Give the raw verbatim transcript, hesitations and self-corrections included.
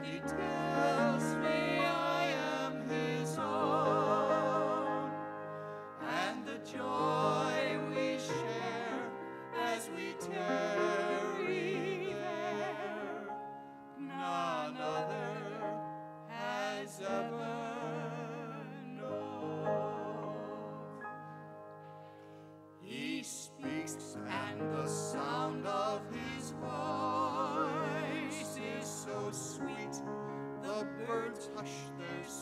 and he tells me I am his own, and the joy we share as we tarry there, none other has ever known. He speaks, and the sound of his voice is so sweet, the birds hush their